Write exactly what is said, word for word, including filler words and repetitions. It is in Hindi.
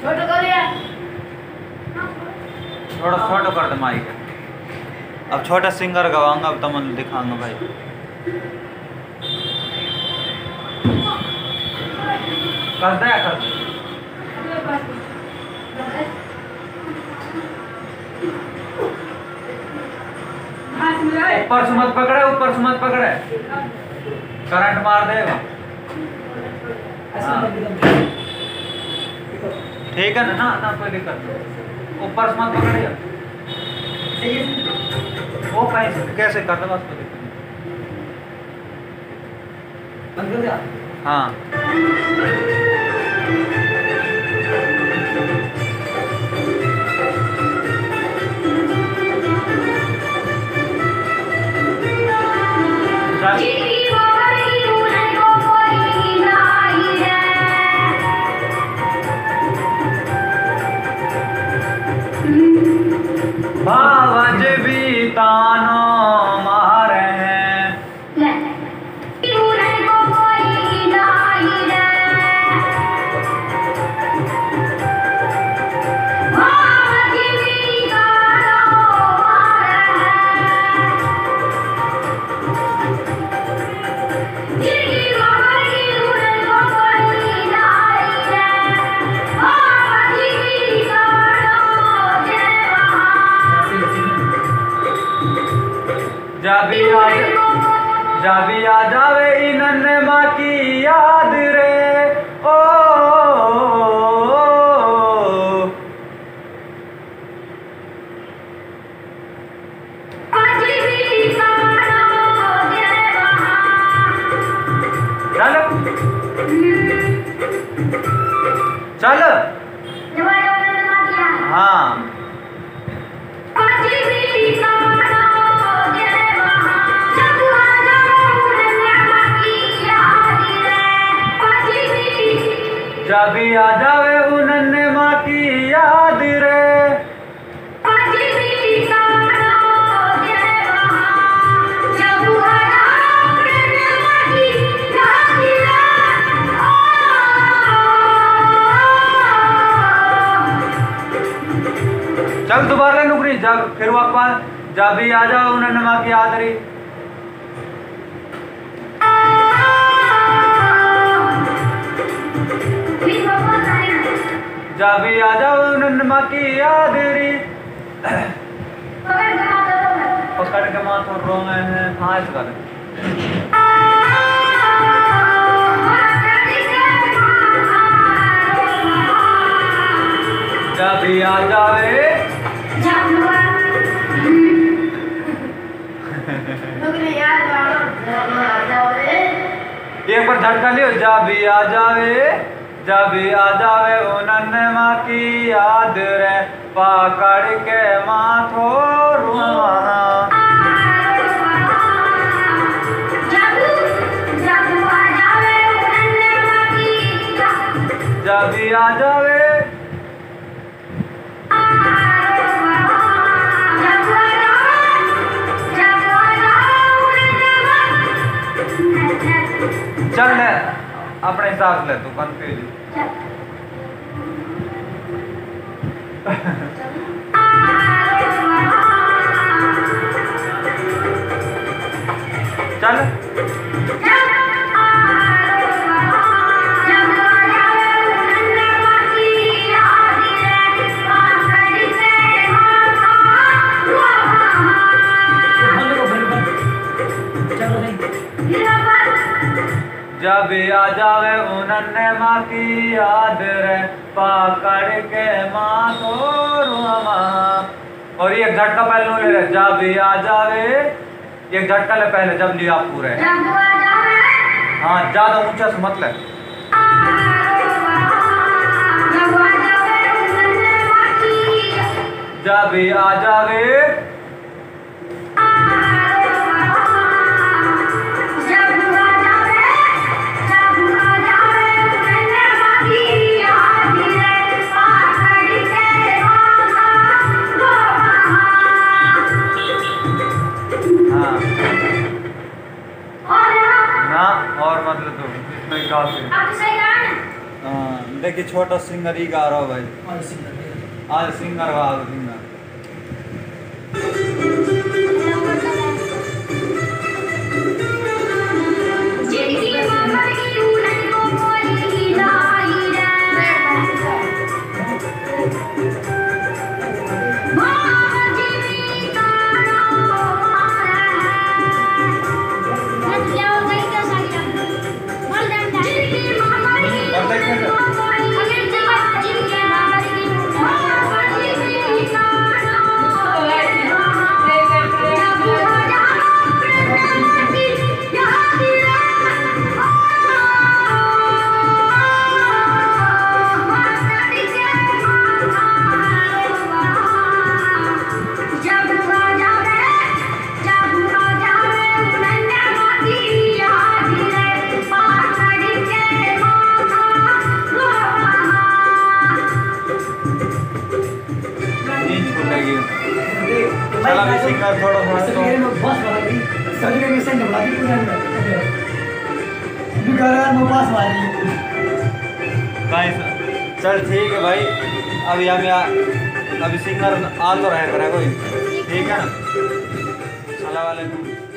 छोटा कर यार, थोड़ा छोटा कर दे माइक। अब छोटा सिंगर गवाऊंगा, अब तुम दिखाऊंगा भाई। कर दे कर दे। ऊपर से मत पकड़े, ऊपर से मत पकड़े, करंट मार देगा। हाँ। ठीक है ना ना ना कोई दिक्कत नहीं, ऊपर से मत पकड़िए। वो कैसे कैसे कर दे बस, कोई दिक्कत नहीं। हाँ भावज भी तानो मारे हैं, जब जब आ जावे इनन माँ की याद रे ओ, चल चल हाँ जब आ जावे उनन माँ की याद रे, चल दोबारा नुकरी जब फिर वापस जब भी आ जाओ उन्हें नमा की याद रही। जब भी आ जाओ उन्हें नमा की याद रही, पकड़ के माथो रोए हैं। हाँ इस कर जब भी आ जावे एक बार झटका लियो। जब भी आ जावे जब भी आ जावे उनन माँ की याद रे, पकड़ के माथो रुआ। जब भी आ जावे चल ले अपने हिसाब से ले, तू कंफ्यूज चल जब आ जावे उनन माँ की याद रे, पकड़ के माथो रुआ। और ये झटका पहले ले रहे। जब भी आ जावे एक झटका ले पहले, जब लिया पूरे। हाँ ज्यादा ऊंचा से मत ले। जब भी आ जावे ना और मतलब तो इसमें काफी। देखिए छोटा सिंगर ही गा रहा हो भाई। और सिंगर आज सिंगर गा सिंगर चला भी सिंगर थोड़ा थोड़ा तो बस वाला भी सभी के सेंड बना दी पूरा दुकान में पास वाली भाई। चल ठीक है भाई, अभी हम यहाँ अभी सिंगर आ तो रहे करे कोई, ठीक है ना। सलाम वालेकुम।